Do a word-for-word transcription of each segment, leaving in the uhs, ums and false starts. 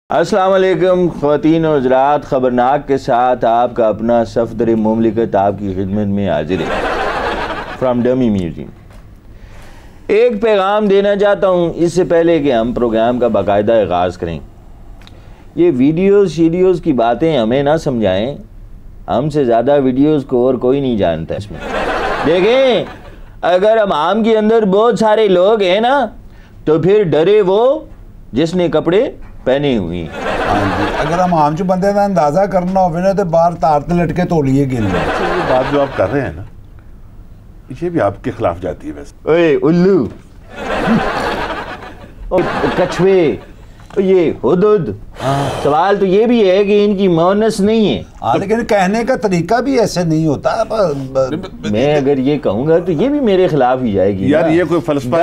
अस्सलाम वालेकुम ख़वातीन और हज़रात, ख़बरनाक के साथ आपका अपना सफ़दर मुमलिकत आपकी खिदमत में हाजिर है फ्राम डमी म्यूजियम। एक पैगाम देना चाहता हूँ इससे पहले कि हम प्रोग्राम का बाकायदा आगाज़ करें। ये वीडियोस शीडियोस की बातें हमें ना समझाएं, हमसे ज़्यादा वीडियोस को और कोई नहीं जानता इसमें। देखें, अगर हम आम के अंदर बहुत सारे लोग हैं ना, तो फिर डरे वो जिसने कपड़े पहने हुए हैं। हाँ जी, अगर हम आम चो बंदे का अंदाजा करना हो ना तो बाहर तार ते लटके तोलिए गिन लो। ये बात जो आप कर रहे हैं ना, ये भी आपके खिलाफ जाती है वैसे। ओए उल्लू, ओ कछुए, ये हुदुद। सवाल तो ये भी है कि इनकी मौनस नहीं है। हाँ, लेकिन कहने का तरीका भी ऐसे नहीं होता। मैं अगर ये कहूँगा तो ये भी मेरे खिलाफ ही जाएगी यार। ये कोई फलसफा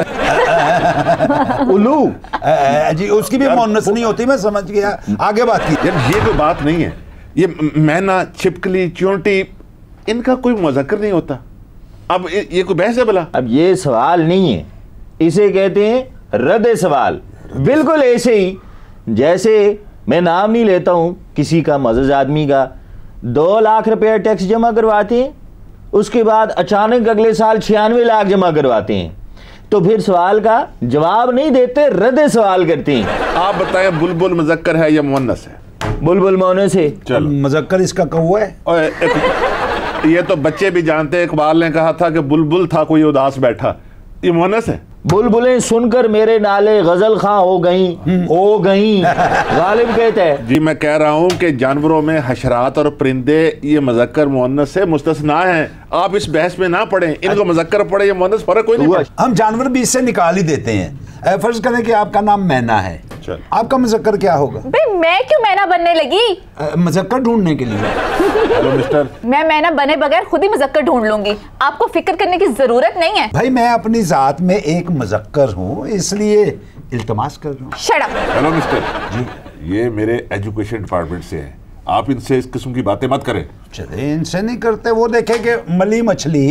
है? उल्लू जी, उसकी भी मौनस नहीं होती, मैं समझ गया। आगे बात की यार, ये कोई बात नहीं है। ये मैना, छिपकली, चूंटी, इनका कोई मुज़क्कर नहीं होता। अब ये कोई बहस है भला? अब ये सवाल नहीं है, इसे कहते हैं रद्द सवाल। बिल्कुल ऐसे ही जैसे मैं नाम नहीं लेता हूं किसी का मज़ज आदमी का, दो लाख रुपया टैक्स जमा करवाते हैं, उसके बाद अचानक अगले साल छियानवे लाख जमा करवाते हैं, तो फिर सवाल का जवाब नहीं देते, रद्द सवाल करते हैं। आप बताएं, बुलबुल मुज़क्कर है या मुअन्नस है? बुलबुल मोनस है। चलो, मुज़क्कर इसका कौवा है। और एक, ये तो बच्चे भी जानते हैं। इकबाल ने कहा था कि बुलबुल था कोई उदास बैठा, ये मुअन्नस है। बुलबुलें सुनकर मेरे नाले गजल खां हो गई हो गई गालिब कहता है। जी, मैं कह रहा हूँ कि जानवरों में हशरात और परिंदे ये मुज़क्कर मुअन्नस से मुस्तस्ना हैं। आप इस बहस में ना पड़े, इनको मुज़क्कर पड़े या मुअन्नस, फर्क कोई नहीं पड़ता। हम जानवर भी इससे निकाल ही देते हैं। फर्ज करें कि आपका नाम मैना है, आपका मुज़क्कर क्या होगा? भाई मैं क्यों मैना बनने लगी? मुज़क्कर ढूंढने के लिए। हेलो मिस्टर, मैं मैना बने बगैर खुद ही मुज़क्कर ढूंढ लूंगी, आपको फिक्र करने की जरूरत नहीं है। भाई मैं अपनी जात में एक मुज़क्कर हूँ, इसलिए इल्तमास कर रहा हूँ। Shut up. हेलो मिस्टर जी, ये मेरे एजुकेशन डिपार्टमेंट से है, आप इनसे इस किस्म की बातें मत करें। चले, इनसे नहीं करते। वो देखे कि मली मछली,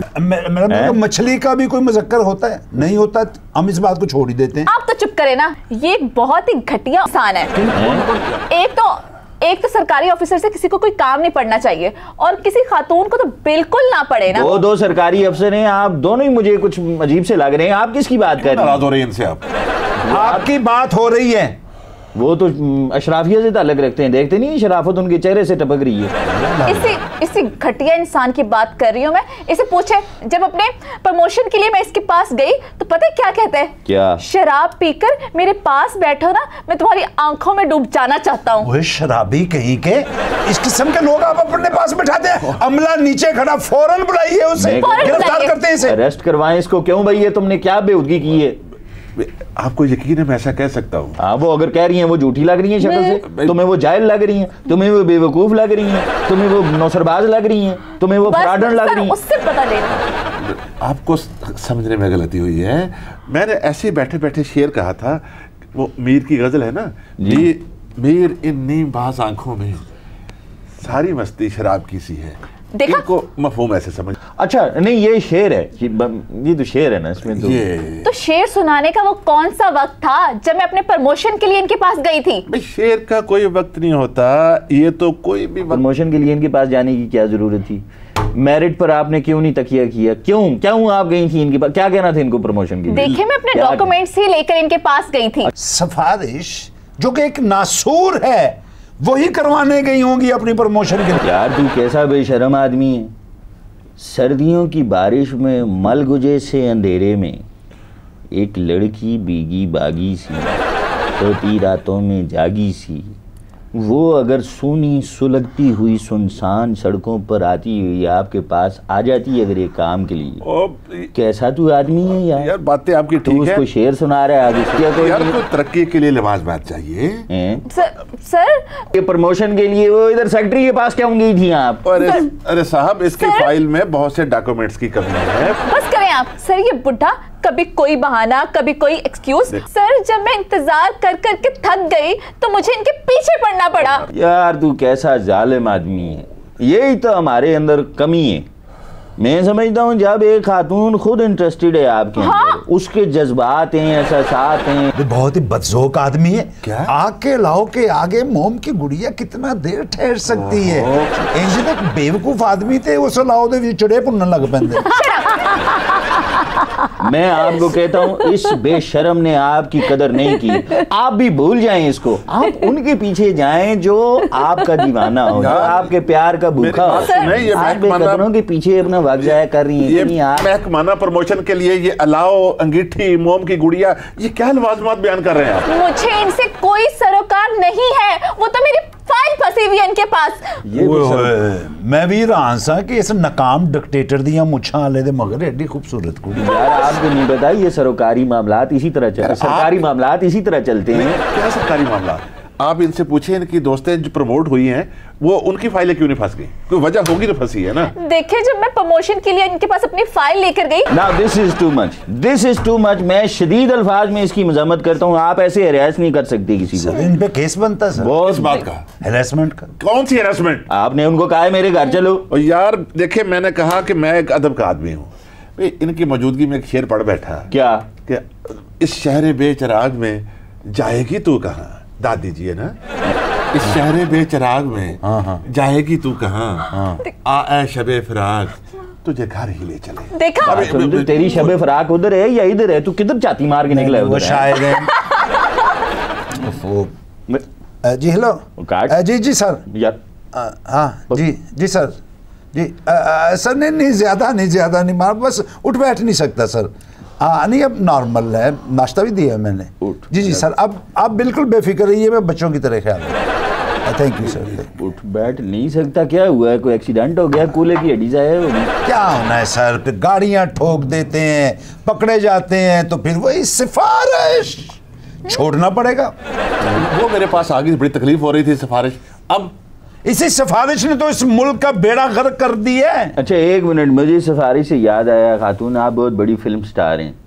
मतलब मछली का भी कोई मुज़क्कर होता है? नहीं होता। हम इस बात को छोड़ ही देते हैं। आप तो चुप करें ना, ये एक बहुत ही घटिया इंसान है। एक तो एक तो सरकारी ऑफिसर से किसी को कोई काम नहीं पड़ना चाहिए, और किसी खातून को तो बिल्कुल ना पड़े ना। वो दो सरकारी अफसर हैं, आप दोनों ही मुझे कुछ अजीब से लग रहे हैं। आप किसकी बात कर रहे हैं? नाराज हो रही है इनसे आप? आपकी बात हो रही है। वो तो अशराफिया से ताल्लुक रखते हैं, देखते नहीं शराफत उनके चेहरे से टपक रही है। इसी इसी घटिया इंसान की बात कर रही हूँ मैं। इसे पूछे, जब अपने प्रमोशन के लिए मैं इसके पास गई तो पता है क्या कहते हैं? क्या? शराब पीकर मेरे पास बैठो ना, मैं तुम्हारी आंखों में डूब जाना चाहता हूँ। वो शराबी कहीं के, इस किस्म के लोग आप अपने पास बैठाते हैं। अमला नीचे खड़ा, फौरन बुलाइए उसे, गिरफ्तार करते हैं इसे। अरेस्ट करवाएं इसको। क्यों भाई, ये तुमने क्या बेहूदगी की है? आपको यकीन है मैं ऐसा कह सकता हूँ? हाँ, वो अगर कह रही हैं वो झूठी लग रही हैं शक्ल से, तुम्हें वो जाहिल लग रही हैं, तुम्हें वो बेवकूफ लग रही हैं, तुम्हें वो नौसरबाज लग रही हैं, तुम्हें वो फराडन लग रही हैं। उससे पता लेना। आपको समझने में गलती हुई है। मैंने ऐसे बैठे बैठे शेर कहा था, वो मीर की गजल है ना, मीर मीर इन नीम बाज आंखों में सारी मस्ती शराब की सी है। देखा? इनको मफहूम ऐसे समझ। अच्छा नहीं, ये शेर है, ये तो शेर है ना इसमें तो। ये तो शेर सुनाने का वो कौन सा वक्त था जब मैं अपने प्रमोशन के लिए इनके पास गई थी? भाई, शेर का कोई वक्त नहीं होता, ये तो कोई भी वक्त। प्रमोशन के लिए इनके पास जाने की क्या जरूरत थी? मेरिट पर आपने क्यों नहीं तकिया किया? क्यों क्यों आप गई थी इनके पास? क्या कहना था इनको प्रमोशन के लिए? देखिए, मैं अपने डॉक्यूमेंट्स ही लेकर इनके पास गई थी। सिफारिश जो कि एक नासूर है वही करवाने गई होंगी अपनी प्रमोशन के लिए। यार तू कैसा बेशरम आदमी है। सर्दियों की बारिश में मलगुजे से अंधेरे में एक लड़की भीगी बागी सी, सोती रातों में जागी सी, वो अगर सूनी सुलगती हुई सुनसान सड़कों पर आती हुई आपके पास आ जाती है अगर ये काम के लिए, ओ, कैसा तू आदमी है यार? यार बातें आपकी तू ठीक है। उसको शेर सुना रहा है आगे क्या? कोई यार कोई तरक्की के लिए लिबास बात चाहिए। सर, सर ये प्रमोशन के लिए वो इधर सेक्रेटरी के पास क्यों गई थी आप? अरे अरे साहब, इसकी फाइल में बहुत से डॉक्यूमेंट्स की कमी है। बस करें आप। सर, ये बुढ़ा कभी कोई बहाना, कभी कोई एक्सक्यूज। सर, जब मैं इंतजार कर कर के थक गई तो मुझे इनके पीछे पड़ना पड़ा। यार तू कैसा जालिम आदमी है। यही तो हमारे अंदर कमी है। मैं समझता हूँ जब एक खातून खुद इंटरेस्टेड है आपके हाँ? अंदर, उसके जज्बात हैं, एहसासात हैं। ये बहुत ही बदजोक आदमी है। क्या? आग के लाओ के आगे मोम की गुड़िया कितना देर ठहर सकती है। इंज तक बेवकूफ आदमी थे, वो सलाओ दे विच चढ़े पुन्न लग पैंदे। मैं आपको कहता हूँ इस बेशरम ने आपकी कदर नहीं की। आप भी भूल जाएं इसको, आप उनके पीछे जाएं जो आपका दीवाना हो, जो आपके प्यार का भूखा हो। नहीं, ये आप महकमाना- बेकदरों के पीछे अपना वक्त जाया कर रही हैं। ये इतनी आप महकमाना प्रमोशन के लिए ये अलाओ, अंगीठी, मोम की गुड़िया, ये क्या लवाजमात बयान कर रहे हैं आप? मुझे इनसे कोई सरोकार नहीं है, वो तो मेरी फाइल फंसी हुई है इनके पास। ये भी ओए सब- होए, मैं भी हैरान सा कि इस नकाम डिक्टेटर दियां मुछां वाले दे मगर एडी खूबसूरत कुड़ी। यार आपको नहीं पता ये सरोकारी मामलात इसी तरह चलते, सरकारी मामलात इसी तरह चलते हैं। क्या सरकारी मामला? आप इनसे पूछे, इनकी दोस्तें जो प्रमोट हुई हैं वो उनकी फाइलें क्यों नहीं फंस गई? कोई वजह होगी तो फंसी है ना। देखिए जब मैं प्रमोशन के लिए इनके पास अपनी फाइल लेकर गई, Now this is too much. This is too much. मैं शदीद अल्फाज में इसकी मजम्मत करता हूँ। आप ऐसे हरास नहीं कर सकते किसी को। इन पे केस बनता है सर, बहुत इस बात का हेरासमेंट का। कौन सी हेरासमेंट? आपने उनको कहा है मेरे घर चलो। और यार देखिए, मैंने कहा कि मैं एक अदब का आदमी हूँ। भाई, इनकी मौजूदगी में एक शेर पढ़ बैठा क्या? कि इस शहर बेचराग में जाएगी तू कहाँ? दादी जी है ना, इस शहर बेचराग में जाएगी तू कहाँ? आ ए शबे फराग तुझे घर ही ले चले। देखा अबे, तुम तो तेरी शबे फराक उधर है या इधर है? तू किधर चाती मार के निकला है वो उधर? शायद है। वो- मैं- अ, जी हेलो। काट। अ, जी जी सर। यार अ, हाँ जी जी सर जी। अ, अ, सर नहीं नहीं ज्यादा नहीं ज्यादा नहीं मार, बस उठ बैठ नहीं सकता सर। हाँ नहीं अब नॉर्मल है, नाश्ता भी दिया है मैंने। उठ। जी जी सर, अब आप बिल्कुल बेफिक्र रहिए, मैं बच्चों की तरह ख्याल थैंक यू सर। उठ बैठ नहीं सकता? क्या हुआ है? कोई एक्सीडेंट हो गया? कूले की हड्डी से आया हो? क्या होना है सर, फिर गाड़ियां ठोक देते हैं, पकड़े जाते हैं, तो फिर वही सिफारिश छोड़ना पड़ेगा। वो मेरे पास आ गई, बड़ी तकलीफ हो रही थी सिफारिश। अब इसी सिफारिश ने तो इस मुल्क का बेड़ा गर्क कर दिया है। अच्छा एक मिनट, मुझे सिफारिश से याद आया, खातून आप बहुत बड़ी फिल्म स्टार हैं,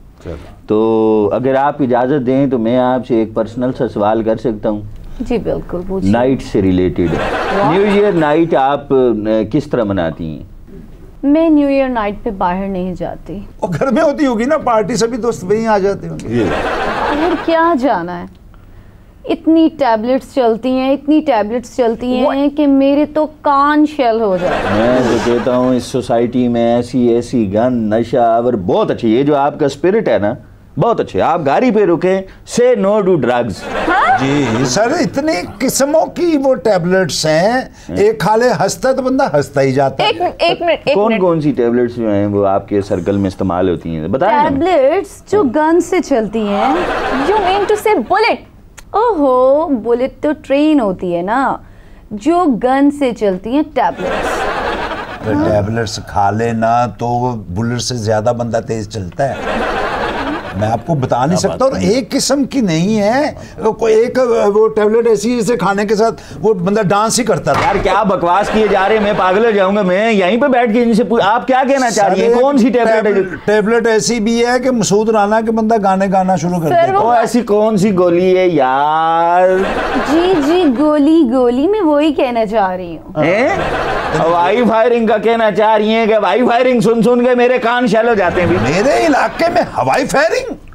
तो अगर आप इजाज़त दें तो मैं आपसे एक पर्सनल सा सवाल कर सकता हूँ? जी बिल्कुल पूछिए। नाइट से रिलेटेड। न्यू ईयर नाइट आप अ, किस तरह मनाती हैं? मैं न्यू ईयर नाइट पे बाहर नहीं जाती। वो घर में होती होगी ना पार्टी, सभी दोस्त वहीं आ जाते होंगे। ये बाहर क्या जाना है, इतनी टैबलेट्स चलती हैं, इतनी टैबलेट्स चलती हैं कि मेरे तो कान शेल हो जाए। मैं तो कहता हूँ इस सोसाइटी में ऐसी ऐसी गन नशा और बहुत अच्छी, ये जो आपका स्पिरिट है ना बहुत अच्छे। आप गाड़ी पे रुके, से नो टू ड्रग्स। जी सर, इतनी किस्मों की वो टैबलेट्स हैं, एक खा ले हंसता तो बंदा हंसता ही जाता एक है। मिनट एक मिनट एक कौन मिनट कौन सी टैबलेट्स जो हैं वो आपके सर्कल में इस्तेमाल होती हैं बताएं ना। टैबलेट्स जो गन से चलती हैं। You mean to say bullet? ओहो, बुलेट तो ट्रेन होती है ना, जो गन से चलती हैं टैबलेट्स। अगर टैबलेट्स खा लेना तो बुलेट से ज्यादा बंदा तेज चलता है। मैं आपको बता नहीं सकता, और एक किस्म की नहीं है, कोई एक वो टैबलेट ऐसी है जिसे खाने के साथ वो बंदा डांस ही करता था। यार क्या बकवास किए जा रहे हैं, मैं पागल हो जाऊंगा। मैं यहीं पे बैठ के इनसे पूछ, आप क्या कहना चाह रही हैं? कौन सी टैबलेट है जो- टैबलेट ऐसी भी है कि मसूद राना के बंदा गाने गाना शुरू कर सर, देता वो- ओ ऐसी कौन सी गोली है यार? जी जी, गोली गोली, मैं वही कहना चाह रही हूँ। हैं? हवाई फायरिंग का कहना चाह रही हैं कि हवाई फायरिंग सुन सुन के मेरे कान शैल हो जाते हैं भी। मेरे इलाके में हवाई फायरिंग?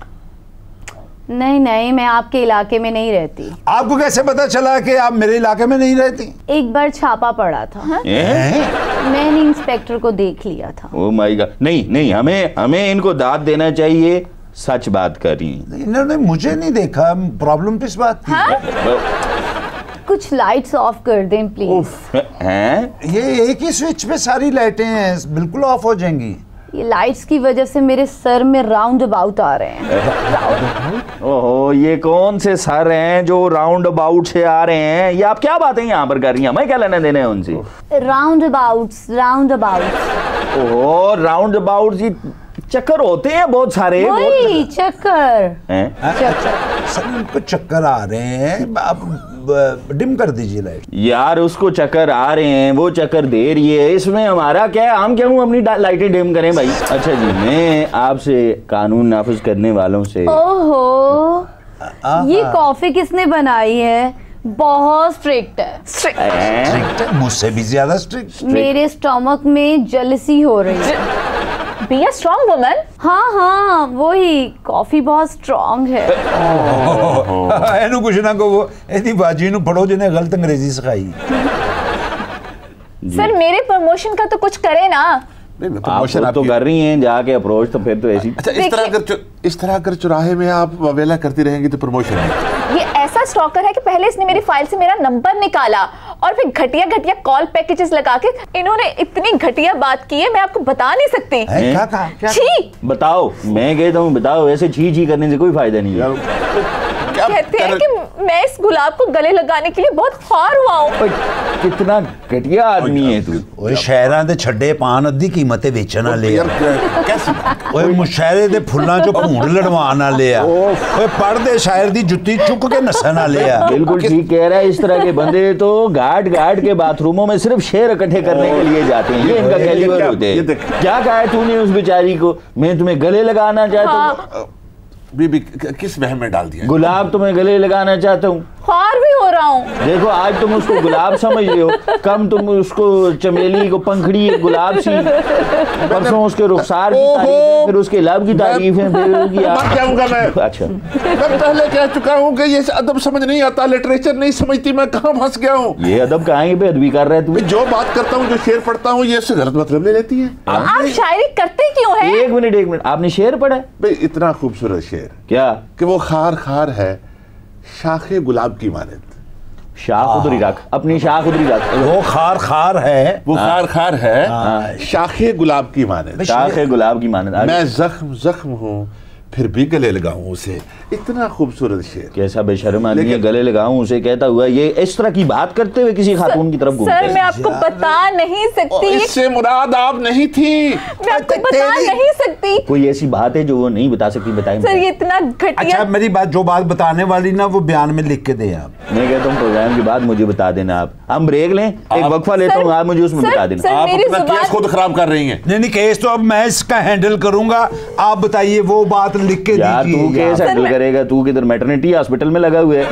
नहीं नहीं, मैं आपके इलाके में नहीं रहती। आपको कैसे पता चला कि आप मेरे इलाके में नहीं रहती? एक बार छापा पड़ा था, हैं? मैंने इंस्पेक्टर को देख लिया था। ओ माय गॉड, नहीं नहीं, हमें हमें इनको दाद देना चाहिए, सच बात कर रही हैं। इन्होंने मुझे नहीं देखा, प्रॉब्लम किस बात की? हाँ? कुछ लाइट्स ऑफ कर दें प्लीज। हैं? ये एक ही स्विच पे सारी लाइटें हैं, बिल्कुल ऑफ हो जाएंगी। ये लाइट्स की वजह से मेरे सर में राउंड अबाउट आ रहे हैं। ओहो, ये कौन से सर हैं जो राउंड अबाउट से आ रहे हैं? ये आप क्या बातें यहाँ पर कर रही हैं? हमें क्या लेने देने हैं उनसे? Roundabouts, roundabout. ओहो, राउंड अबाउट जी चक्कर होते हैं बहुत सारे। वही चक्कर। हैं? चक्कर। सर उनको चक्कर आ रहे हैं, आप ब- डिम कर दीजिए लाइट। यार उसको चक्कर आ रहे हैं, वो चक्कर दे रही है, इसमें हमारा क्या है? हम क्यों अपनी डा- लाइटें डिम करें भाई? अच्छा जी, मैं आपसे कानून नाफिज करने वालों से ओहो, ये कॉफी किसने बनाई है? बहुत स्ट्रिक्ट है। Strict. स्ट्रिक्ट है, मुझसे भी ज्यादा स्ट्रिक्ट। मेरे स्टमक में जलसी हो रही है। Be a strong woman. हाँ हाँ वही, कॉफी बहुत स्ट्रॉन्ग है। ਇਹਨੂੰ ਕੁਛ ਨਾ ਕਹੋ, ਇਹਦੀ ਬਾਜੀ ਨੂੰ ਫੜੋ ਜਿਹਨੇ ਗਲਤ ਅੰਗਰੇਜ਼ੀ ਸਿਖਾਈ। सर मेरे प्रमोशन का तो कुछ करे ना। नहीं, मैं आप प्रमोशन खुद तो आपकी- कर रही हैं जाके अप्रोच, तो फिर तो ऐसी। अच्छा, इस तरह अगर चु- इस तरह अगर चुराहे में आप अवेला करती रहेंगी तो प्रमोशन है। ये ऐसा स्टॉकर है कि पहले इसने मेरी फाइल से मेरा नंबर निकाला और फिर घटिया घटिया कॉल पैकेजेस लगा के इन्होंने इतनी घटिया बात की है, मैं आपको बता नहीं सकती। है, क्या कहा क्या छी बताओ, मैं कहता हूँ बताओ, ऐसे छी छी करने से कोई फायदा नहीं है। क्या कहते हैं कर- कि मैं इस गुलाब को गले लगाने के लिए बहुत ख्वार हुआ हूँ। ओए, कितना घटिया आदमी है तू। ਓਏ ਸ਼ਹਿਰਾਂ ਦੇ ਛੱਡੇ ਪਾਨ ਅੱਧੀ ਕੀਮਤ ਤੇ ਵੇਚਣ ਵਾਲੇ ਆ। यार कैसी बात? ਓਏ ਮੁਸ਼ਾਇਰੇ ਦੇ ਫੁੱਲਾਂ ਚੋਂ ਭੂੰਡ ਲੜਵਾਉਣ ਵਾਲੇ ਆ। ਓਏ ਪੜਦੇ ਸ਼ਾਇਰ ਦੀ ਜੁੱਤੀ ਚੁੱਕ ਕੇ ਨੱਸਣ ਵਾਲੇ ਆ। बिल्कुल ठीक कह रहा है। इस तरह के बंदे तो घाट घाट के बाथरूमों में सिर्फ शेर इकट्ठे करने के लिए जाते हैं। ये इनका ये कैलिबर क्या- होते ये हैं। देख- क्या कहा है तूने उस बेचारी को, मैं तुम्हें गले लगाना चाहता हूँ? हाँ, बीबी किस वहम में डाल दिया? गुलाब तुम्हें गले लगाना चाहता हूँ। ख्वार भी हो रहा हूँ। देखो आज तुम उसको गुलाब समझ रहे हो, कम तुम उसको चमेली को पंखड़ी गुलाब सी, परसों उसके रुखसार की तारीफ है, फिर उसके लब की तारीफ है, फिर उसकी मर जाऊंगा मैं। अच्छा मैं पहले कह चुका हूँ कि ये अदब समझ नहीं आता, लिटरेचर नहीं समझती, मैं कहाँ फंस गया हूँ। ये अदब कहाँ पे अदबी कर रहा है तू? मैं जो बात करता हूँ, जो शेर पढ़ता हूँ, ये उससे गलत मतलब ले लेती है। आप शायरी करते क्यों हैं? एक मिनट एक मिनट, आपने शेर पढ़ा है? भाई इतना खूबसूरत शेर क्या? कि वो खार खार है शाखे गुलाब की मानद। शाख उधरी रख, अपनी शाख उधरी रख। वो खार खार है। वो खार खार है हाँ। शाखे गुलाब की मानद। शाख है गुलाब की मानद। आगे। मैं जख्म जख्म हूँ फिर भी गले लगाऊं उसे। इतना खूबसूरत शेर। कैसा बेशर्म आदमी है, लेकिन- गले लगाऊं उसे कहता हुआ, ये इस तरह की बात करते हुए किसी खातून की तरफ घूमते सर मैं हैं। आपको बता नहीं सकती। इससे मुराद आप नहीं थी। मैं आपको बता नहीं सकती। कोई ऐसी बात है जो वो नहीं बता सकती, बताएं। सर ये इतना घटिया। अच्छा मेरी बात, जो बात बताने वाली ना वो बयान में लिख के दे आप। मैं कहता हूँ प्रोग्राम के बाद मुझे बता देना। आप हम ब्रेक लें, एक आप- वक्फा लेता सर- हूँ, आप मुझे उसमें सर- बता देना। सर- आप मेरी अपना जुबान- केस खुद खराब कर रही हैं। नहीं नहीं केस तो अब मैं इसका हैंडल करूंगा, आप बताइए वो बात लिख के यार तू दीजिए। केस यार। हैंडल करेगा? तू किधर मैटरनिटी हॉस्पिटल में लगा हुआ है?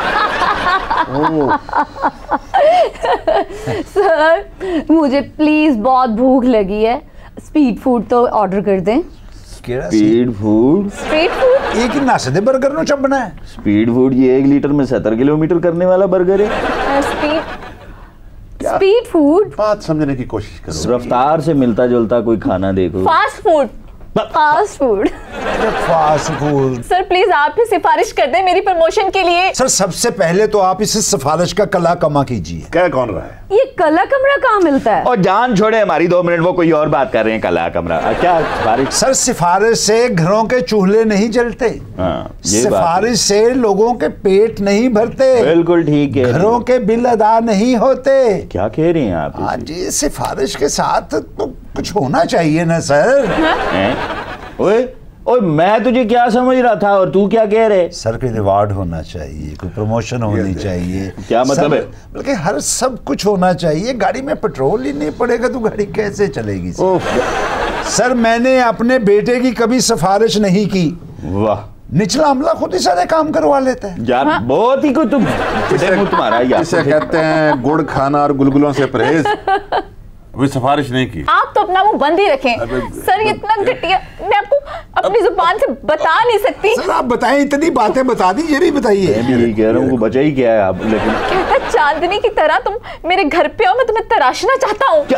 सर मुझे प्लीज बहुत भूख लगी है, स्पीड फूड तो ऑर्डर कर दें। केड़ा सी? Speed food? Street food. एक ही नस दे बर्गर नु चबना है। स्पीड फूड ये एक लीटर में सत्तर किलोमीटर करने वाला बर्गर है। Speed speed food. बात समझने की कोशिश करो। रफ्तार से मिलता जुलता कोई खाना देखो। Fast food. Fast food. Fast food. Sir please आप ही सिफारिश कर दें मेरी प्रमोशन के लिए। सर सबसे पहले तो आप इस सिफारिश का कला कमा कीजिए। क्या कौन रहा है? ये कला कमरा कहाँ मिलता है? और जान छोड़े हमारी, दो मिनट, वो कोई और बात कर रहे हैं। कला कमरा आ, क्या सिफारिश? सर सिफारिश से घरों के चूल्हे नहीं जलते। हाँ, ये बात है। सिफारिश से लोगों के पेट नहीं भरते। बिल्कुल ठीक है। घरों के बिल अदा नहीं होते। क्या कह रहे हैं आप? हाँ जी, सिफारिश के साथ तो कुछ होना चाहिए ना सर। हैं? ओए ओए मैं तुझे क्या समझ रहा था और तू क्या कह रहे? सर कोई रिवार्ड होना चाहिए, कोई प्रमोशन होनी चाहिए। क्या मतलब सर, है? बल्कि हर सब कुछ होना चाहिए। गाड़ी में पेट्रोल ही नहीं पड़ेगा तो गाड़ी कैसे चलेगी सर? सर मैंने अपने बेटे की कभी सिफारिश नहीं की। वाह निचला अमला खुद ही सारे काम करवा लेता है। यार बहुत ही कुछ तुम तुम्हारा यार। इसे कहते हैं गुड़ खाना और गुलगुलों से परहेज। अभी सिफारिश नहीं की। आप तो अपना मुंह बंद ही रखें। सर ये इतना घटिया, मैं आपको अपनी जुबान से बता नहीं सकती। सर आप बताएं, इतनी बातें बता दी, ये भी बताइए। मैं भी यही कह रहा हूँ, बचा ही क्या है आप। लेकिन कहता चांदनी की तरह तुम मेरे घर पे आओ, मैं तुम्हें तराशना चाहता हूँ।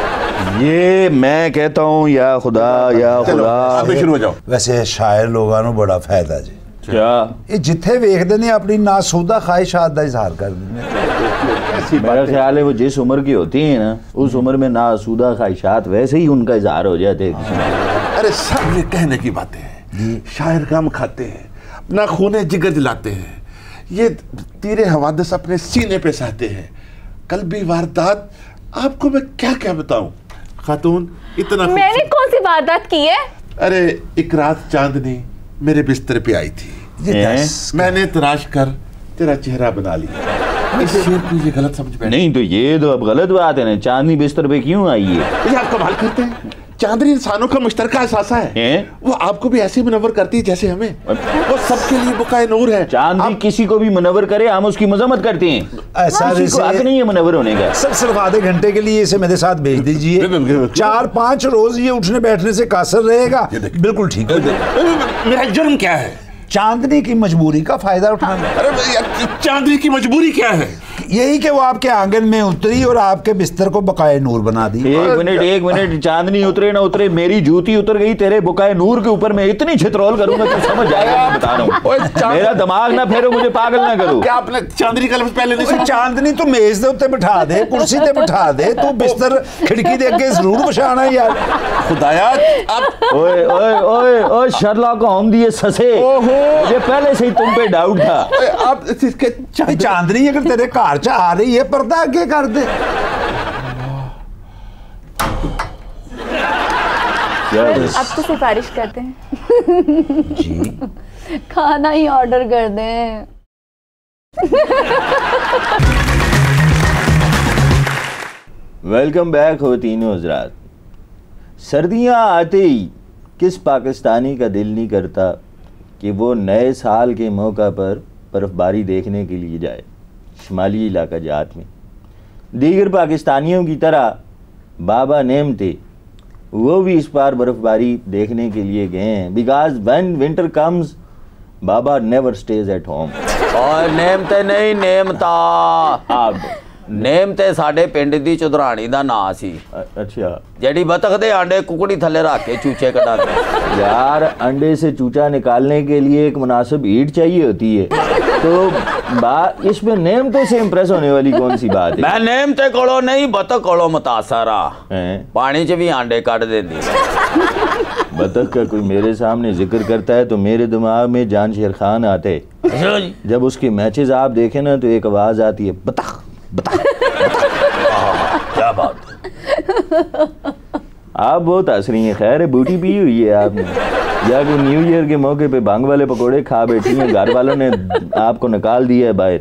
ये मैं कहता हूँ या खुदा या चलो खुदा। अभी शुरू हो जाओ। वैसे शायर लोगों ਨੂੰ बड़ा फायदा जी। क्या? ਇਹ ਜਿੱਥੇ ਵੇਖਦੇ ਨੇ ਆਪਣੀ ਨਾਸੂਦਾ ख्वाहिशात ਦਾ इजहार कर ਦਿੰਦੇ ਨੇ। मेरा ख्याल है वो जिस उम्र की होती है ना, उस उम्र में नासूदा ख्वाहिशात वैसे ही उनका इजहार हो जाते हैं। अरे सब ये कहने की बातें हैं। शायर गम खाते हैं, अपना खूने जिगर जलाते हैं, ये तीरे हवादस अपने सीने पे सहते हैं। कल भी वारदात, आपको मैं क्या क्या बताऊं। खातून इतना मैंने कौन सी वारदात की है? अरे एक रात चांदनी मेरे बिस्तर पे आई थी। ये हैं? दस मैंने तराश कर तेरा चेहरा बना लिया। इस शेर को ये गलत समझ बैठे। नहीं तो ये तो अब गलत बात है ना, चांदनी बिस्तर पे क्यों आई है? ये आप कमाल करते हैं। चांदनी इंसानों का मुश्तरका एहसासा है, हैं? वो आपको भी ऐसे मुनव्वर करती है जैसे हमें। वो सबके लिए बुकाए नूर है। चांदनी आप... किसी को भी मुनव्वर करे, हम उसकी मजम्मत करते हैं। ऐसा किसी को हक नहीं है मुनव्वर होने का। सर सिर्फ आधे घंटे के लिए इसे मेरे साथ भेज दीजिए, चार पांच रोज ये उठने बैठने से कासर रहेगा, बिल्कुल ठीक है। मेरा जुर्म क्या है? चांदनी की मजबूरी का फायदा उठाना। अरे चांदनी की मजबूरी क्या है? यही कि वो आपके आंगन में उतरी और आपके बिस्तर को बकाए नूर बना दी। एक मिनट एक मिनट, चांदनी उतरे ना उतरे, मेरी जूती उतर गई तेरे बुकाए नूर के ऊपर, मैं इतनी छितरौल करूंगा तो समझ जाएगा। मैं बता रहा हूँ, मेरा दिमाग ना फेरो, मुझे पागल ना करो। क्या आपने चांदनी का लफ्ज़ पहले नहीं सुना? चांदनी तू मेज दे उत्ते बिठा दे, कुर्सी ते बिठा दे, तू बिस्तर खिड़की दे अगे जरूर बिछाना यार। खुदाया आप ओए ओए ओए ओए शर्लॉक होम दिए ससे, मुझे पहले से ही तुम पे डाउट था। आप इसके चांदनी, चांदनी अगर तेरे घर च आ रही है पर्दा आगे कर दे। अब तो सिफारिश करते हैं जी खाना ही ऑर्डर कर दें। वेलकम बैक हो तीनों हजरात। सर्दियां आते ही किस पाकिस्तानी का दिल नहीं करता कि वो नए साल के मौका पर बर्फ़बारी देखने के लिए जाए शुमाली इलाका जात में। दीगर पाकिस्तानियों की तरह बाबा नेमते वो भी इस बार बर्फ़बारी देखने के लिए गए हैं, बिकॉज व्हेन विंटर कम्स बाबा नेवर स्टेज एट होम। और नेमते नहीं नेमता, आप नेमते साडे पिंड दी चौधराणी दा नां सी। अ- अच्छा जेडी बतख दे अंडे कुकड़ी थले रख के चूचे कटाते। यार, अंडे से चूचा निकालने के लिए एक मुनासिब ईट चाहिए होती है, तो बात इसमें नेमते से इम्प्रेस होने वाली कौन सी बात है? मैं नेमते कोलो नहीं बतख कोलो मुतासरा, हैं? पानी च भी अंडे कट देंदी। बतख का कोई मेरे सामने जिक्र करता है तो मेरे दिमाग में जान शेर खान आते हैं। अच्छा जी। जब उसके मैचेस आप देखें ना तो एक आवाज आती है, बतख बतख। क्या बात। आप बहुत हंस रही हैं। खैर है, बूटी पी हुई है आपने या कोई न्यू ईयर के मौके पे भांग वाले पकोड़े खा बैठी हैं, घर वालों ने आपको निकाल दिया है बाहर।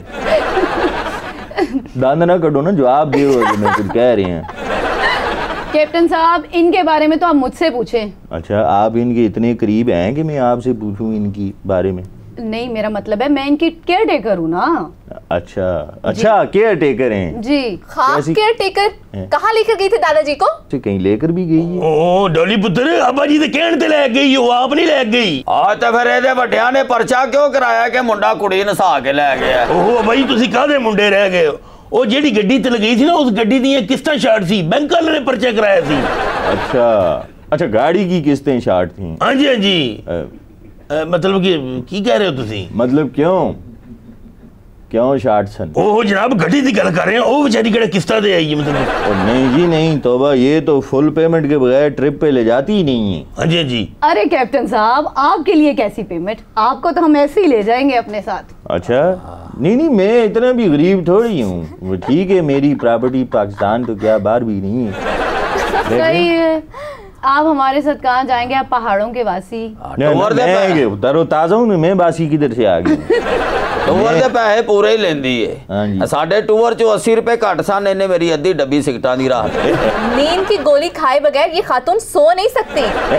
दांत ना कटो ना, जवाब दे जो मैं कुछ कह रही हैं। कैप्टन साहब, इनके बारे में तो आप मुझसे पूछें। अच्छा, आप इनके इतने करीब हैं कि मैं आपसे पूछूं इनकी बारे में? नहीं, मेरा मतलब है मैं इनकी केयर टेकर हूँ ना। अच्छा अच्छा, केयर टेकर हैं जी। हाँ, कैसी- केयर टेकर कहाँ लेकर गई थी दादाजी को? तो कहीं लेकर भी गई है। ओ डोली पुत्र, अब्बा जी दे कहण ते ले गई हो, आप नहीं ले गई। आ ते फिर एदे वड्डियां ने पर्चा क्यों कराया कि मुंडा कुड़ी नसा के ले गया? ओहो भाई, तुसी काहदे मुंडे रह गए हो? ओ जेडी गड्डी ते लगी थी ना, उस गड्डी दी किस्तां शार्ट सी, बैंक वाले ने पर्चा कराया सी। अच्छा अच्छा, गाड़ी की किस्तें शार्ट थी? हाँ जी हाँ जी। अ, अ, मतलब कि की कह रहे हो तुसी? मतलब क्यों क्यों शार्ट सन? ओहो जनाब, गड्डी दी गल कर रहे हैं, ओ बेचारी केड़े किस्तां दे आई है मतलब। और नहीं जी नहीं, तौबा, ये तो फुल पेमेंट के बगैर ट्रिप पे ले जाती ही नहीं है। हाँ जी हाँ जी। अरे कैप्टन साहब, आपके लिए कैसी पेमेंट, आपको तो हम ऐसे ही ले जाएंगे अपने साथ। अच्छा, नहीं नहीं, मैं इतना भी गरीब थोड़ी हूँ। वो ठीक है, मेरी प्रॉपर्टी पाकिस्तान तो क्या बार भी नहीं है। सही है, आप हमारे साथ कहाँ जाएंगे, आप पहाड़ों के वासी। नहीं, टूर दे मैं पै- के तरोताजा हूँ, मैं बासी किधर से आ गई? टूर दे पैसे पूरे ही लेंदी हाँ जी। है। साढ़े टूर चो अस्सी रुपए घट सन, इन्हें मेरी अद्धी डब्बी सिगटा दी रात। नींद की गोली खाए बगैर ये खातून सो नहीं सकती।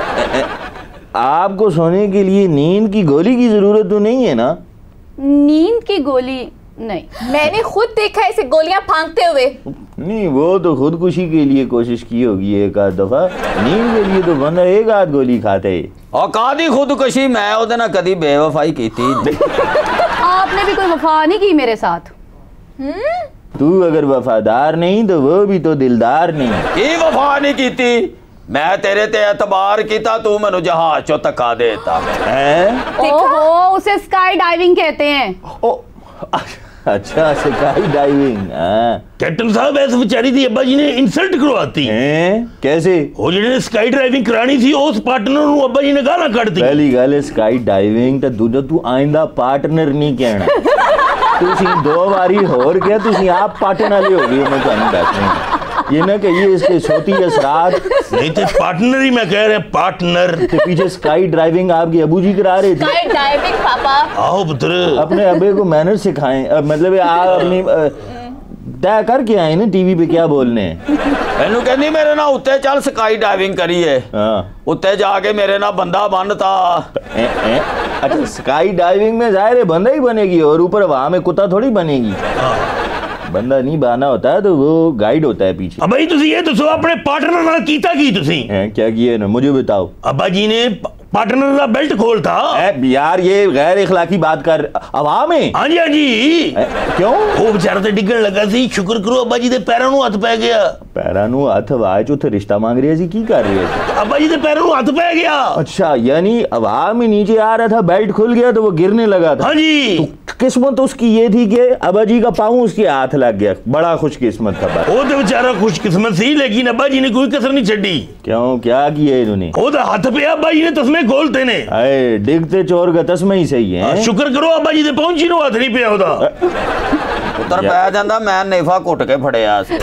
आपको सोने के लिए नींद की गोली की जरूरत तो नहीं है ना? नींद की गोली नहीं। मैंने खुद देखा है इसे गोलियां फांकते हुए। नहीं, वो तो खुदकुशी के लिए कोशिश की होगी एक आध दफा। नींद के लिए तो बंदा एक आध गोली खाता है। और कादी खुदकशी, मैं ओदे नाल कदी बेवफाई की थी। आपने भी कोई वफा नहीं की मेरे साथ। तू अगर वफादार नहीं तो वो भी तो दिलदार नहीं। की वफा नहीं की थी? मैं तेरे ते एतबार कीता, तू मैनू जहाज चो धक्का देता। हैं? ओहो, उसे स्काई डाइविंग कहते हैं। ओ, अच्छा, स्काई डाइविंग। हाँ। कैप्टन साहब, ऐसे बेचारी दी अब्बा जी ने इंसल्ट करवाती। हैं? कैसे? ਉਹ ਜਿਹੜੇ ਨੇ ਸਕਾਈ ਡਰਾਈਵਿੰਗ ਕਰਾਣੀ ਸੀ, ਉਸ ਪਾਰਟਨਰ ਨੂੰ ਅੱਬਾ ਜੀ ਨੇ ਗਾਲਾਂ ਕੱਢਤੀ। पहली गल स्काई डाइविंग तो दूजा तू आइंदा पार्टनर नहीं कहना। तुसी दो बारी होर क्या, तुसी आप पार्टनर वाले हो गए। मैं ਤੁਹਾਨੂੰ ਦੱਸ ਰਿਹਾ, ये ना कहिए इसके सोती असरात। नहीं तो पार्टनर ही मैं कह रहे हैं, पार्टनर। के पीछे स्काई ड्राइविंग आपके अबू जी करा रहे थे। स्काई डाइविंग पापा। आओ पुत्र। अपने अबे को मैनर सिखाएं। अब मतलब आप अपनी अ, तय करके आए ना टीवी पे क्या बोलने हैं। मैनू कहनी मेरे ना उत्ते चल स्काई डाइविंग करिए। हाँ। उत्ते जाके मेरे ना बंदा बनता। ए, ए, अच्छा स्काई डाइविंग में जाहिर है बंदा ही बनेगी और ऊपर वहां में कुत्ता थोड़ी बनेगी। बंदा नहीं बना होता है तो वो गाइड होता है पीछे। अब भाई तुसी ये दसो अपने पार्टनर नाल कीता की तुसी? क्या किए ना मुझे बताओ। अब्बा जी ने पार्टनर का बेल्ट खोल था। यार ये गैर इखलाकी बात कर हवा में। हाँ जी हाँ जी। ए, क्यों? वो बेचारा तो डिगन लगा सी, शुक्र करो अब्बा जी दे पैरों ਨੂੰ हथ पै गया। पैरों ਨੂੰ हथ वाए चो थे रिश्ता मांग रही है जी की कर रही है? अब्बा जी दे पैरों ਨੂੰ हथ पै गया। अच्छा यानी हवा में नीचे आ रहा था बेल्ट खुल गया तो वो गिरने लगा था। हाँ जी। तो किस्मत उसकी ये थी कि अब्बा जी का पाँव उसके हाथ लग गया। बड़ा खुशकिस्मत था। वो तो बेचारा खुशकिस्मत सी लेकिन अब्बा जी ने कोई कसर नहीं छड़ी। क्यों क्या किया इन्होंने? वो तो हाथ पे अब्बा जी ने तस्मे खोलते ने। अरे डिगते चोर का तस्मा ही सही है। शुक्र करो अब्बा जी दे पहुंची नो हाथ नहीं पिया होता। पुत्र पै जांदा मैं नेफा घुट के फड़िया सी।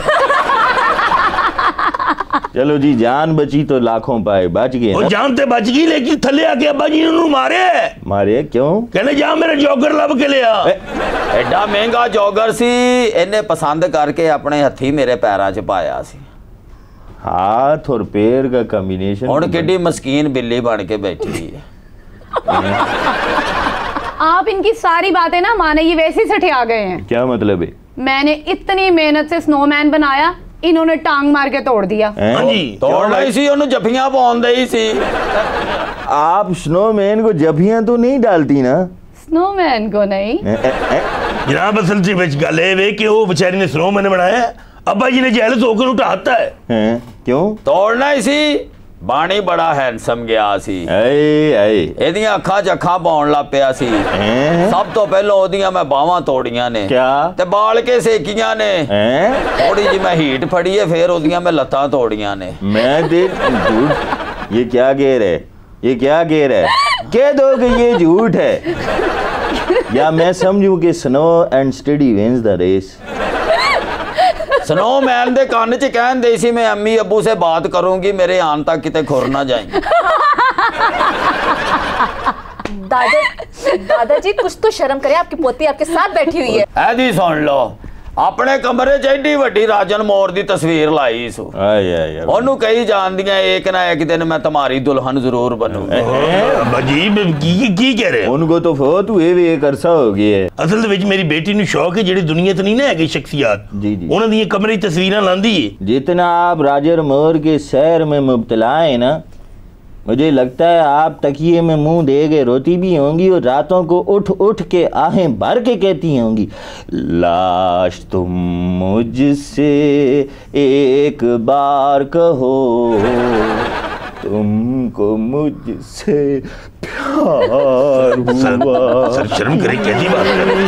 चलो जी जान बची तो लाखों पाए। बच गए। वो जान ते बच गई लेकिन थले आके अब्बा जी ने उन्हें मारे। मारे क्यों? कहने जा मेरा जॉगर लब के लिया। एडा महंगा जॉगर सी इन्हें पसंद करके अपने हथी मेरे पैरों च पाया सी। हाथ और पैर का कॉम्बिनेशन। हुण किड्डी मस्कीन बिल्ली बन के बैठी है। आप इनकी सारी बातें ना माने ये वैसे ही सठिया गए हैं। क्या मतलब है? मैंने इतनी मेहनत से स्नोमैन बनाया, इन्होंने टांग मार के तोड़ दिया। हाँ जी। तोड़ना ही सी उन्हें जफियां पाउंदे ही सी। आप स्नोमैन को जफियां तो नहीं डालती ना? स्नोमैन को नहीं। जनाब असल ची विच गल ए वे कि वो बेचारी ने स्नोमैन बनाया, अब्बा जी ने जेलस होकर उठाता है। हैं? क्यों? तोड़ना ही सी बाणी बड़ा हैंडसम गया सी। ऐ ऐ एदियां अखां च अखां पाउण लग पिया सी। हैं? सब तो पहलों ओदियां मैं बावां तोड़ियां ने। क्या? ते बाल के सेकियां ने। हैं? थोड़ी जी मैं हीट फड़ी है फिर ओदियां मैं लत्तां तोड़ियां ने। मैं देख झूठ ये क्या कह रहे? ये क्या कह रहे? कह दो कि ये झूठ है या मैं समझूं कि snow and study wins the race. Snowman दे कान च कहन दे सी मैं अम्मी अब्बू से बात करूंगी मेरे आन तक किते खुर ना जाएंगे। दादा दादाजी कुछ तो शर्म करें, आपकी पोती आपके साथ बैठी हुई है। ऐदी सुन लो अपने कमरे च एडी वड्डी राजन मोर दी तस्वीर लाई सो। ओनू कही जानदियां एक ना एक दिन मैं तुम्हारी दुल्हन जरूर बनूंगी। अब्बा जी की की कह रहे? उनको तो फौत हुए भी एक अरसा हो गया है। असल दे विच मेरी बेटी नु शौक है जेडी दुनिया ते नहीं ना है शख्सियत। जी जी। उन्हां दी कमरे तस्वीरां लांदी है। जितना आप राजर मोर के शहर में मुब्तला है ना, मुझे लगता है आप तकिए में मुंह दे के रोती भी होंगी और रातों को उठ उठ के आहें भर के कहती होंगी, लाश तुम मुझसे एक बार कहो, तुमको मुझसे प्यार हुआ। सर शर्म करे कैसी बात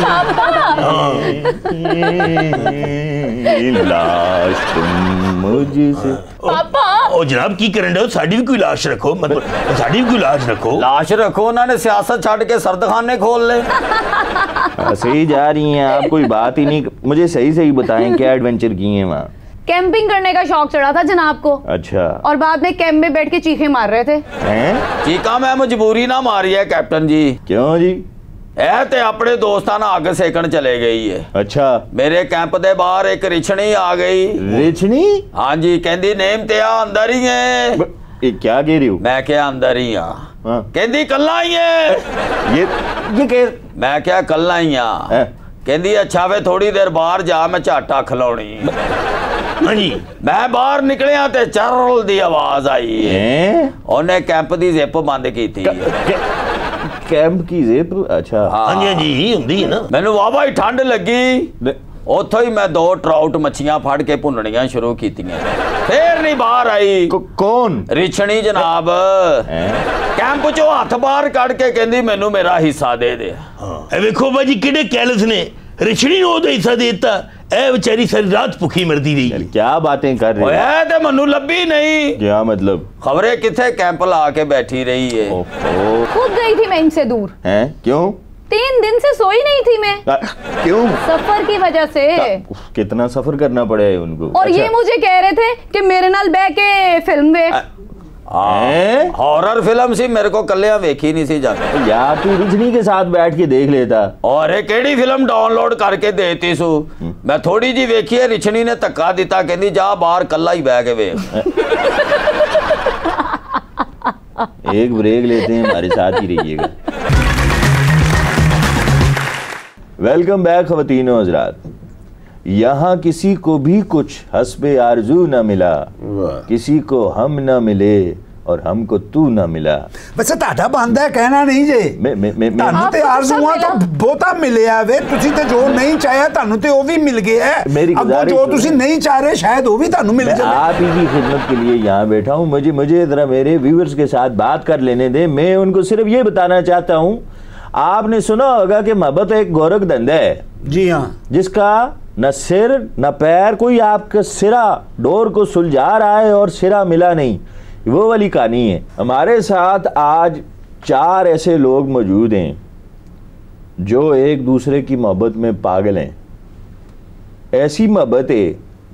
कर। लाश तुम मुझसे। पापा ओ जनाब की करन दो, साडी भी कोई लाश रखो, मतलब साडी भी कोई लाश रखो। लाश रखो उन्होंने सियासत छाड़ के सरदखाने खोल ले। सही जा रही हैं आप, कोई बात ही नहीं। मुझे सही सही बताएं क्या एडवेंचर किए हैं वहाँ? कैंपिंग करने का शौक चढ़ा था जनाब को। अच्छा। और बाद में कैंप में बैठ के चीखे मार रहे थे। हैं? चीका मैं मजबूरी ना मारी है कैप्टन जी। क्यों जी? ए ते अपने दोस्तां ना अग सेकन चले गई है। अच्छा। मेरे कैंप दे बाहर एक रिछनी आ गई। रिछनी? हाँ जी, कहंदी नेम ते आ अंदर ही है। ये क्या कह रही हो? मैं क्या अंदर ही हाँ। हाँ। कहंदी कल्ला ही है। ये ये कह मैं क्या कल्ला ही हाँ। है? कहंदी अच्छा वे थोड़ी देर बाहर जा मैं झाटा खिलाउणी। हाँ जी। मैं बाहर निकलिया ते चरल दी आवाज आई है। उन्हें कैंप दी जिप बंद की थी। कैंप की जिप? अच्छा। हाँ जी हाँ जी हुंदी है ना। मैनू वावा ही ठंड लगी, उथों ही मैं दो ट्राउट मच्छियां फड़ के भुननियां शुरू कीतियां। फिर नहीं बाहर आई। कौन? रिछनी जनाब। कैंप चो हथ बाहर कड़ के कहंदी मैनू मेरा हिस्सा दे दे। ए वेखो भाजी किडे कैलस ने रिछनी नु ओदा हिस्सा देता। ए बेचारी सारी रात भुखी मरदी रही। क्या बातें कर रही है? ओए ते मनु लब्भी नहीं। क्या मतलब? खबरें किथे कैंप ला के बैठी रही है। ओहो। खुद गई थी मैं इनसे दूर। हैं? क्यों? तीन दिन से सोई नहीं थी मैं। आ, क्यों? सफर की वजह से। कितना सफर करना पड़ा है उनको? और अच्छा। ये मुझे कह रहे थे कि मेरे नाल बैठ के फिल्म वे। हॉरर फिल्म सी मेरे को कलिया वेखी नहीं सी जाती यार तू रिचनी के साथ बैठ के देख लेता। और एक केड़ी फिल्म डाउनलोड करके देती सू मैं थोड़ी जी वेखी है रिचनी ने धक्का दिता कहती जा बाहर कल्ला ही बह के वेख। एक ब्रेक लेते हैं, हमारे साथ ही रहिएगा। वेलकम बैक ख़वातीन व हज़रात। यहाँ किसी को भी कुछ हस्बे आरजू न मिला, किसी को हम न मिले और हमको तू न मिला। वैसे ਤੁਹਾਡਾ ਬੰਦਾ ਹੈ ਕਹਿਣਾ ਨਹੀਂ ਜੇ मैं मैं मैं मैं ਤੁਹਾਨੂੰ ਤੇ ਆਰਜ਼ੂਆਂ ਤਾਂ ਬਹੁਤਾ ਮਿਲਿਆ ਵੇ ਤੁਸੀਂ ਤੇ ਜੋ ਨਹੀਂ ਚਾਹਿਆ ਤੁਹਾਨੂੰ ਤੇ ਉਹ ਵੀ ਮਿਲ ਗਿਆ ਹੈ ਅੱਗੋਂ ਜੋ ਤੁਸੀਂ ਨਹੀਂ ਚਾਹ ਰਹੇ शायद वो भी ਤੁਹਾਨੂੰ मिल जाए। आप ही की खिदमत के लिए यहाँ बैठा हूँ, मुझे मुझे जरा मेरे व्यूअर्स के साथ बात कर लेने दें। मैं उनको सिर्फ ये बताना चाहता हूँ, आपने सुना होगा कि मोहब्बत एक गोरख धंधा है। जी हाँ, जिसका न सिर न पैर, कोई आपका सिरा डोर को सुलझा रहा है और सिरा मिला नहीं, वो वाली कहानी है। हमारे साथ आज चार ऐसे लोग मौजूद हैं जो एक दूसरे की मोहब्बत में पागल हैं। ऐसी मोहब्बत है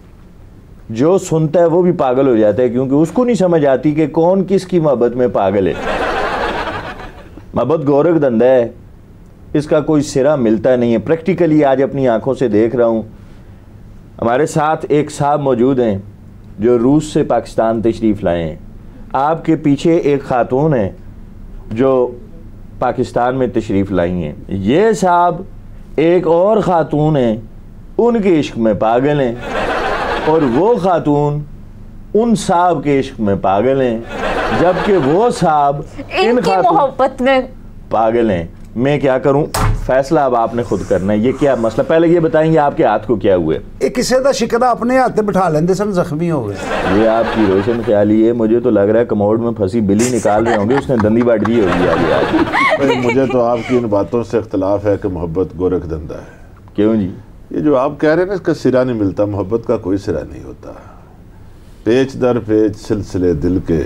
जो सुनता है वो भी पागल हो जाता है, क्योंकि उसको नहीं समझ आती कि कौन किसकी मोहब्बत में पागल है। मोहब्बत गोरख धंधा है, इसका कोई सिरा मिलता नहीं है। प्रैक्टिकली आज अपनी आंखों से देख रहा हूँ। हमारे साथ एक साहब मौजूद हैं जो रूस से पाकिस्तान तशरीफ़ लाए हैं। आपके पीछे एक खातून है जो पाकिस्तान में तशरीफ़ लाई हैं। ये साहब एक और ख़ातून है, उनके इश्क में पागल हैं, और वो ख़ातून उन साहब के इश्क में पागल हैं, जबकि वो साहब इन मोहब्बत में पागल हैं। मैं क्या करूं, फैसला अब आपने खुद करना है। ये क्या मसला, पहले ये बताएंगे आपके हाथ को क्या हुआ? एक किसी का शिकरा अपने हाथ में बिठा लेंगे सन, जख्मी हो गए। ये आपकी रोशन ख्याली है। मुझे तो लग रहा है कमोड में फंसी बिल्ली निकाल रहे होंगे, उसने दंदी बांट दी होगी आगे। मुझे तो आपकी इन बातों से इख्तलाफ है कि मोहब्बत गोरख धंधा है। क्यों जी? ये जो आप कह रहे हैं ना, इसका सिरा नहीं मिलता। मोहब्बत का कोई सिरा नहीं होता। पेच दर पेच सिलसिले दिल के,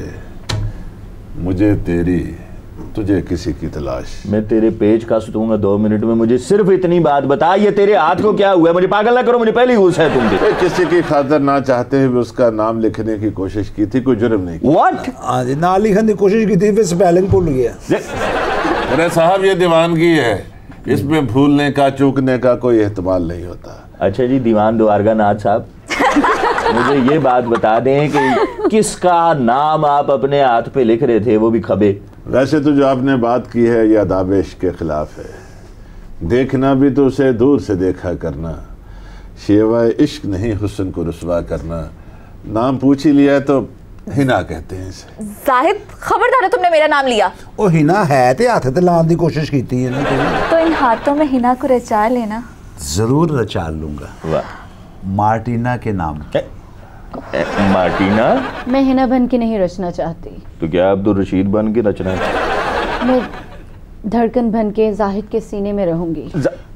मुझे तेरी तुझे किसी की तलाश। मैं तेरे पेज का सुतूंगा दो मिनट में। मुझे सिर्फ इतनी बात बता, ये तेरे हाथ को क्या हुआ? मुझे पागल ना करो, मुझे पहले ही गुस्सा है तुम पे। किसी की खातर ना चाहते हुए उसका नाम लिखने की कोशिश की थी, कोई जुर्म नहीं। व्हाट? हाँ जी, ना लिखने की कोशिश की थी, फिर स्पेलिंग भूल गया। अरे साहब, ये दीवानगी है, इसमें भूलने का चूकने का कोई एहतमाल नहीं होता। अच्छा जी, दीवान द्वारका नाथ साहब, मुझे ये बात बता दें कि किसका नाम आप अपने हाथ पे लिख रहे थे, वो भी खबे? वैसे तो जो आपने बात की है यह अदाब इश्क के खिलाफ है। देखना भी तो उसे दूर से देखा करना, शेवा इश्क नहीं हुस्न को रुसवा करना। नाम पूछ ही लिया तो हिना कहते हैं इसे। जाहिद, खबरदार है, तुमने मेरा नाम लिया। ओ हिना है ते हाथ ते लाने की कोशिश की थी ना तो, तो इन हाथों में हिना को रचा लेना। जरूर रचा लूंगा। वाह, मार्टिना के नाम। ए, ए, मार्टिना? मैं हिना बन के नहीं रचना चाहती। तो क्या अब तो रशीद बन के रचना है? मैं धड़कन बन के जाहिद के सीने में रहूंगी।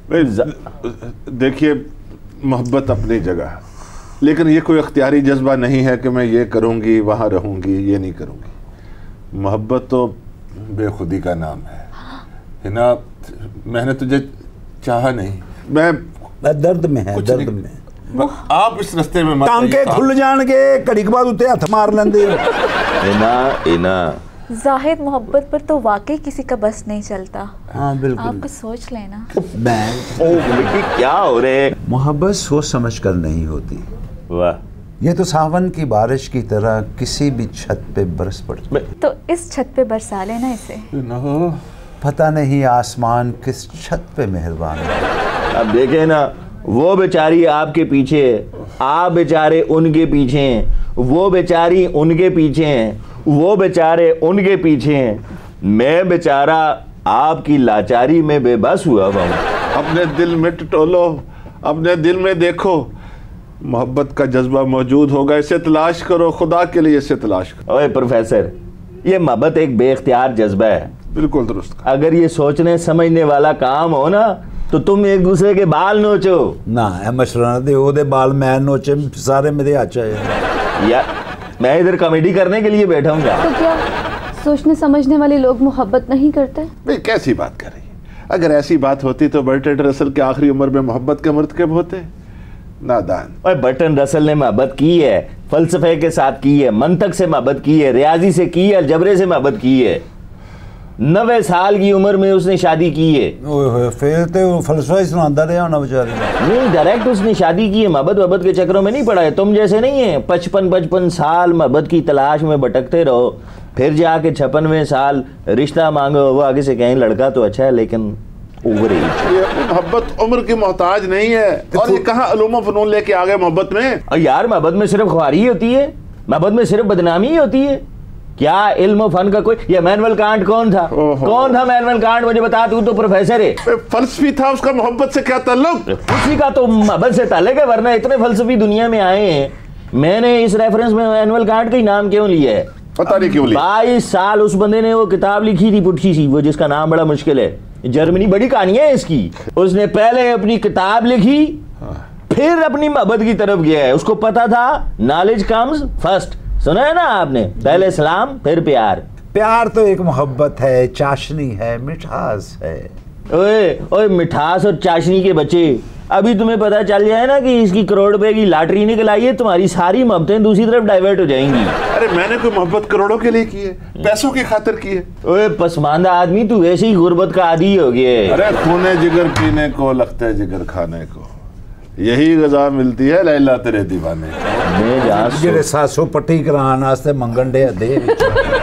देखिए, मोहब्बत अपनी जगह, लेकिन ये कोई अख्तियारी जज्बा नहीं है कि मैं ये करूँगी वहाँ रहूँगी, ये नहीं करूँगी। मोहब्बत तो बेखुदी का नाम है। हिना, मैंने तुझे चाहा नहीं, मैं दर्द में है, दर्द में। आप इस रास्ते में मत टांके खुल जाएंगे, कड़ी के बाद उते हाथ मार लेंगे। इना इना जाहिद, मोहब्बत पर तो वाकई किसी का बस नहीं चलता। हाँ बिल्कुल, आपको सोच लेना। मैं ओ बेटी क्या हो रहे? मोहब्बत सोच समझ कर नहीं होती। वाह, ये तो सावन की बारिश की तरह किसी भी छत पे बरस पड़ती। तो इस छत पे बरसा लेना इसे। न पता नहीं आसमान किस छत पे मेहरबान है। अब देखे ना, वो बेचारी आपके पीछे, आप बेचारे उनके पीछे हैं, वो बेचारी उनके पीछे हैं, वो बेचारे उनके पीछे हैं। मैं बेचारा आपकी लाचारी में बेबस हुआ हूँ। अपने दिल में टटोलो, अपने दिल में देखो, मोहब्बत का जज्बा मौजूद होगा। इसे तलाश करो, खुदा के लिए इसे तलाश करो। ओए प्रोफेसर, ये मोहब्बत एक बेख्तियार जज्बा है। बिल्कुल दुरुस्त। अगर ये सोचने समझने वाला काम हो ना, तो तुम एक दूसरे के बाल नोचो ना। है मशवरा दे ओदे बाल मैं नोचे, सारे मेरे अच्छा है। या मैं इधर कॉमेडी करने के लिए बैठा हूँ। तो क्या सोचने समझने वाले लोग मोहब्बत नहीं करते? भाई कैसी बात कर रही है? अगर ऐसी बात होती तो बर्ट्रैंड रसल के आखिरी उम्र में मोहब्बत के मर्तकब होते। नादान। और बटन रसल ने मोहब्बत की है, फलसफे के साथ की है, मंतक से मोहब्बत की है, रियाजी से की है, अलजबरे से मोहब्बत की है। नब्बे साल की उम्र में उसने शादी की है। ओए फिर तो फलसफा ही सुनाता रहा होना बेचारे। नहीं, डायरेक्ट उसने शादी की है, मोहब्बत मोहब्बत के चक्रों में नहीं पड़ा है। तुम जैसे नहीं है पचपन पचपन साल मोहब्बत की तलाश में भटकते रहो, फिर जाके छप्पनवें साल रिश्ता मांगो, वो आगे से कहें लड़का तो अच्छा है लेकिन ओवर एज। ये मोहब्बत उम्र की मोहताज नहीं है। और ये कहाँ अलूम फनून लेके आ गए मोहब्बत में। और यार मोहब्बत में सिर्फ ख्वारी होती है, मोहब्बत में सिर्फ बदनामी ही होती है क्या? इल्म फन का कोई, ये इमैनुअल कांट कौन था? कौन था इमैनुअल कांट? मुझे बता, तू तो प्रोफेसर है। फलसफी था, उसका मोहब्बत से क्या ताल्लुक? उसी का तो मोहब्बत से ताल्लुक है, वरना इतने फलसफी दुनिया में आए हैं। मैंने इस रेफरेंस में इमैनुअल कांट का ही नाम क्यों लिया है पता नहीं क्यों लिया। बाईस साल उस बंदे ने वो किताब लिखी थी पुटकी सी, वो जिसका नाम बड़ा मुश्किल है, जर्मनी, बड़ी कहानी है इसकी। उसने पहले अपनी किताब लिखी, फिर अपनी मोहब्बत की तरफ गया है। उसको पता था नॉलेज कम्स फर्स्ट, सुना है ना आपने? पहले सलाम फिर प्यार। प्यार तो एक मोहब्बत है, चाशनी है, मिठास है। ओए ओए मिठास और चाशनी के बच्चे, अभी तुम्हें पता चल जाए ना कि इसकी करोड़ रुपए की लॉटरी निकल आई है, तुम्हारी सारी मोहब्बतें दूसरी तरफ डाइवर्ट हो जाएंगी। अरे मैंने कोई मोहब्बत करोड़ों के लिए की है, पैसों की खातिर की है। ओए पसमानदा आदमी, तू वैसे ही गुर्बत का आदी हो गया है। अरे खूने जिगर पीने को लगता है जिगर खाने को, यही गजा मिलती है लैला तेरे दीवाने को। मैं जहाँ जेड़े सासो पट्टी कराने वास्ते मंगन डे दे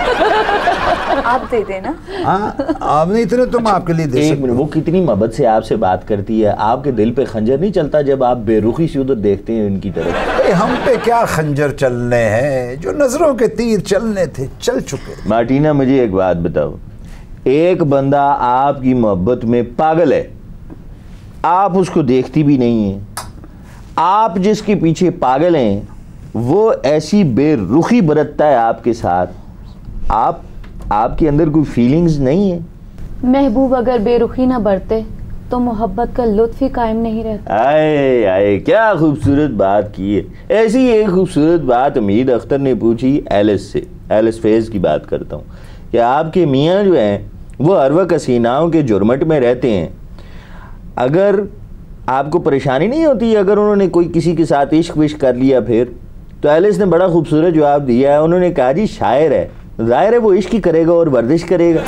आप दे देना। हाँ आप नहीं इतने तो मैं आपके लिए दे एक सकता मिनट, वो कितनी मोहब्बत से आपसे बात करती है, आपके दिल पे खंजर नहीं चलता जब आप बेरुखी से उधर देखते हैं उनकी तरफ? ए, हम पे क्या खंजर चलने हैं, जो नजरों के तीर चलने थे चल चुके। मार्टिना मुझे एक बात बताओ, एक बंदा आपकी मोहब्बत में पागल है, आप उसको देखती भी नहीं है, आप जिसके पीछे पागल हैं वो ऐसी बेरुखी बरतता है आपके साथ, आप आपके अंदर कोई फीलिंग्स नहीं है? महबूब अगर बेरुखी ना बरते तो मोहब्बत का लुत्फ ही कायम नहीं रहता। आए आए क्या खूबसूरत बात की है। ऐसी एक खूबसूरत बात उम्मीद अख्तर ने पूछी एलिस से, एलिस फेज की बात करता हूँ, कि आपके मियाँ जो हैं वो हर वक्त हसीनाओं के जुर्मट में रहते हैं, अगर आपको परेशानी नहीं होती अगर उन्होंने कोई किसी के साथ इश्क विश्क कर लिया? फिर तो एलिस ने बड़ा खूबसूरत जवाब दिया है, उन्होंने कहा जी शायर है, जाहिर है वो इश्क ही करेगा और वर्जिश करेगा।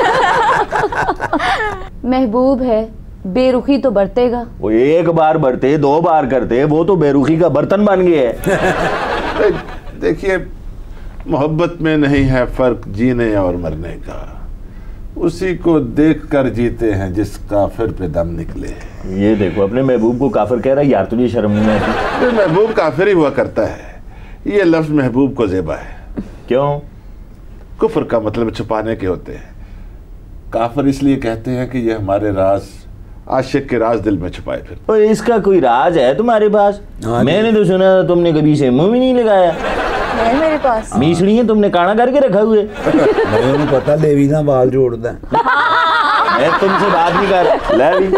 महबूब है, बेरुखी तो बरतेगा। वो एक बार बरते, दो बार करते, वो तो बेरुखी का बर्तन बन गया है। देखिए मोहब्बत में नहीं है फर्क जीने और मरने का, उसी को देख कर जीते हैं जिस काफिर पे दम निकले। ये देखो अपने महबूब को काफिर कह रहा है, यार तुझे शर्म नहीं आती? महबूब काफिर ही हुआ करता है, ये लफ्ज महबूब को ज़ेबा है। क्यों? कुफ्र का मतलब छुपाने के होते हैं, काफिर इसलिए कहते हैं कि ये हमारे राज, आशिक के राज दिल में छुपाए फिर। तो इसका कोई राज है तुम्हारे पास? मैंने तो सुना तुमने कभी से मुंह भी नहीं लगाया है मेरे पास। मीसड़ी है तुमने काना करके रखा हुए। मैं पता लेवी ना बाल जोड़ता मैं तुमसे बात नहीं कर रहा Levi.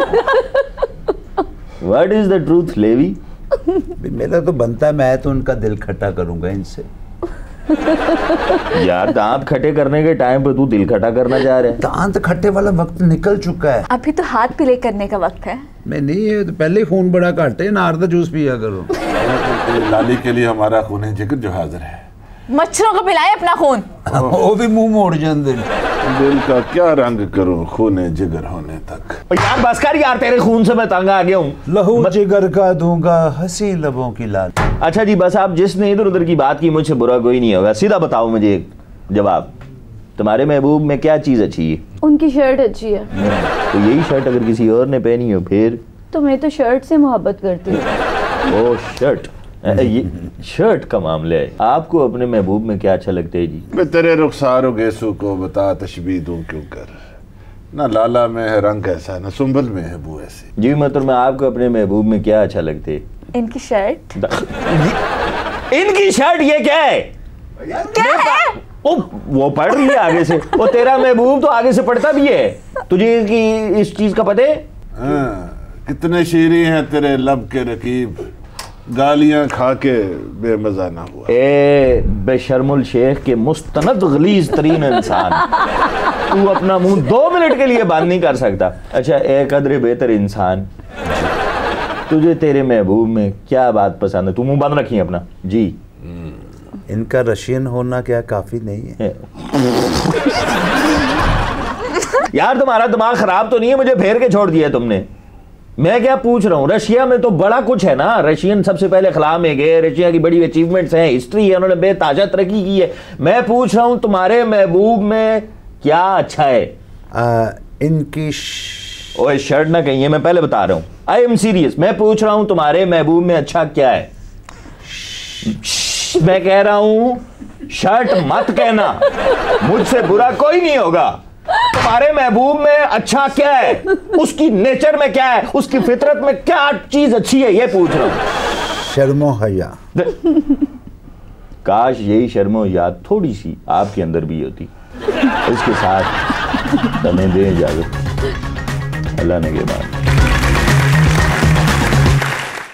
What is the truth Levi? मेरा तो बनता है, मैं तो उनका दिल खट्टा करूंगा इनसे। यार दांत खट्टे करने के टाइम पे तू दिल खट्टा करना चाह रहा है? दांत खट्टे वाला वक्त निकल चुका है, अभी तो हाथ पीले करने का वक्त है। मैं नहीं, ये तो पहले ही खून बड़ा घट है, नार दा जूस पिया करो। लाली के लिए हमारा खून जिगर जो हाजिर है। मच्छरों को पिलाए अपना खून। वो भी मुंह मोड़ जाते। दिल का क्या रंग करूं खूने जिगर होने तक। यार बस कर यार, तेरे खून से मैं तंग आ गया हूँ। लहू जिगर का दूंगा हंसी लबों की लाल। अच्छा जी बस, आप जिसने इधर उधर की बात की मुझसे बुरा कोई नहीं होगा, सीधा बताओ मुझे एक जवाब, तुम्हारे महबूब में क्या चीज अच्छी है? उनकी शर्ट अच्छी है। तो यही शर्ट अगर किसी और ने पहनी हो फिर? तो मैं तो शर्ट से मोहब्बत करती हूँ। ओ शर्ट, ये शर्ट का मामला है। आपको अपने महबूब में क्या अच्छा लगता है जी? मैं तेरे रुखसार गेसू को बता तशबीह दूं क्यों कर, ना लाला में है रंग ऐसा, ना सुंबल में है बू ऐसी। जी मतलब मैं आपको अपने महबूब में क्या अच्छा लगता है? इनकी शर्ट। इनकी शर्ट ये क्या है? क्या है? ओ, वो पढ़ रही है आगे से। वो तेरा महबूब तो आगे से पढ़ता भी है, तुझे कि इस चीज का पता है? हाँ, कितने शीरी हैं तेरे लब के रकीब, गालियां खा के बेमजा ना हुआ। ए बेशर्मुल शेख के मुस्तनद गलीज तरीन इंसान, तू अपना मुंह दो मिनट के लिए बंद नहीं कर सकता। अच्छा एक कदरे बेहतर इंसान, तुझे तेरे महबूब में क्या बात पसंद है? तू मुंह बंद रखी अपना जी। इनका रशियन होना क्या काफी नहीं है? यार तुम्हारा दिमाग खराब तो नहीं है? मुझे फेर के छोड़ दिया तुमने। मैं क्या पूछ रहा हूँ, रशिया में तो बड़ा कुछ है ना। रशियन सबसे पहले खला में गए, रशिया की बड़ी अचीवमेंट्स हैं, हिस्ट्री है, उन्होंने बेताजा तरक्की की है। मैं पूछ रहा हूँ तुम्हारे महबूब में क्या अच्छा है? आ, इनकी ओए शर्ट ना कहिए, मैं पहले बता रहा हूँ, आई एम सीरियस। मैं पूछ रहा हूँ तुम्हारे महबूब में अच्छा क्या है? मैं कह रहा हूँ शर्ट मत कहना, मुझसे बुरा कोई नहीं होगा। तुम्हारे महबूब में अच्छा क्या है? उसकी नेचर में क्या है? उसकी फितरत में क्या चीज अच्छी है, ये पूछ रहा हूँ। शर्मो हया। काश यही शर्मो याद थोड़ी सी आपके अंदर भी होती। इसके साथ हमें दे इजाजत, अल्लाह ने के बाद।